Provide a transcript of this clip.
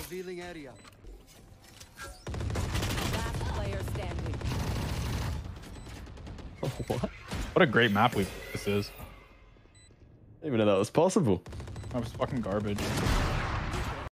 Revealing area. Last player standing. What? What a great map this is. I didn't even know that was possible. That was fucking garbage.